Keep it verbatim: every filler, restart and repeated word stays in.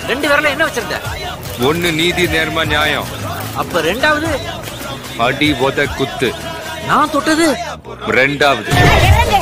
ரெண்டு விரல என்ன வச்சிருந்த? ஒன்னு நீதி நேர்மை நியாயம். அப்ப ரெண்டாவது அடி உத குத்து. நான் தொட்டது ரெண்டாவது.